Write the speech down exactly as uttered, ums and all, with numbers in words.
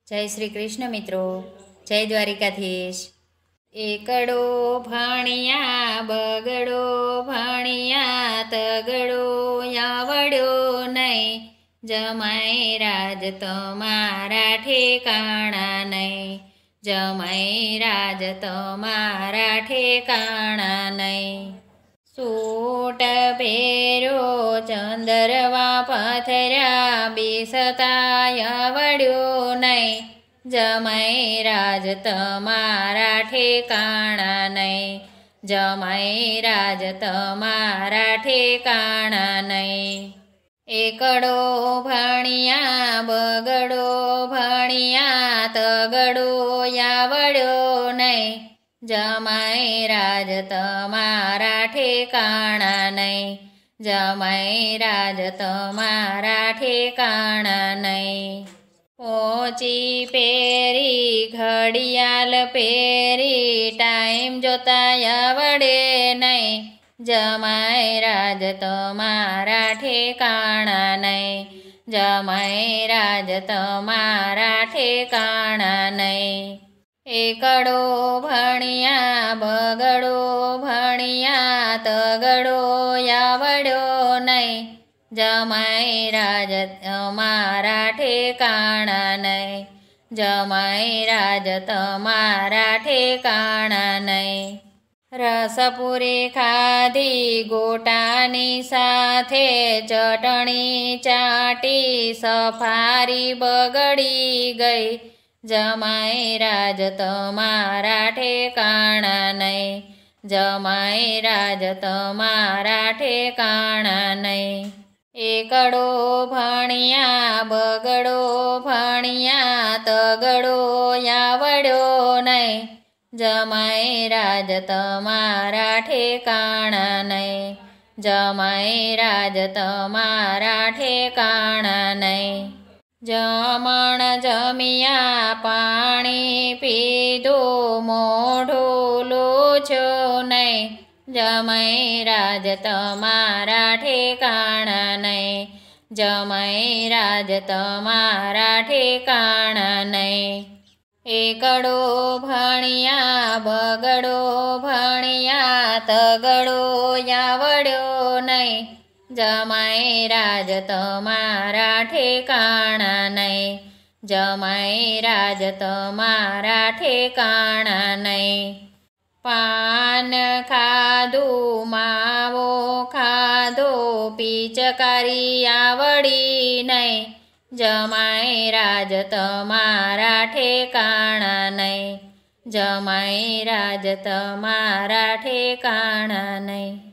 जय श्री कृष्ण मित्रों, जय द्वारिकाधीश। एकड़ो भाणिया बगड़ो भाणिया तगड़ो यावड़ो नहीं, जमाई राज तमारा ठेकाणा नहीं, जमाई राज तमारा ठेकाणा नहीं। सूट पेरो चंदरवा पथर्या बेसता यावड्यो नहीं, जमाई राज तमारा ठेकाणा नहीं, जमाई राज तमारा ठेकाणा नहीं। एकड़ो भाणिया बगड़ो भाणिया तगड़ो यावड्यो नहीं, जमाई राज तमारा ठेकाणा नहीं, जमाई राज तमारा ठेकाणा नहीं। पोची पेरी घड़ियाल पेरी टाइम जोता आवड़े नहीं, जमाई राज तमारा ठेकाणा नहीं, जमाई राज तमारा ठेकाणा नहीं। एकड़ो भाणिया बगड़ो भाणिया तगड़ो यावड़ो नहीं, जमाई राज तमारा ठेकाणा नहीं, जमाई राज तमारा ठेकाणा नहीं। रसपुरी खाधी गोटानी साथे चटणी चाटी सफारी बगड़ी गई, जमाई राज तमारा ठेकाणा नहीं, जमाई राज तमारा ठेकाणा नहीं। एकड़ो भाणिया बगड़ो भाणिया तगड़ो यावड़ो नहीं, जमाई राज तमारा ठेकाणा नहीं, जमाई राज तमारा ठेकाणा नहीं। जमण जमिया पाणी पीधो मोढो लोचो नहीं, जमाई राज तमारा ठेकाणा नहीं, जमाई राज तमारा ठेकाणा नहीं। एकड़ो भाणिया बगड़ो भाणिया तगड़ो यावड़ो नहीं, जमाई राज तमारा ठेकाणा नहीं, जमाई राज तमारा ठेकाणा नहीं। पान खाधो मावो खाधो पिचकारी आवड़ी नहीं, जमाई राज तमारा ठेकाणा नहीं, जमाई राज तमारा ठेकाणा नहीं।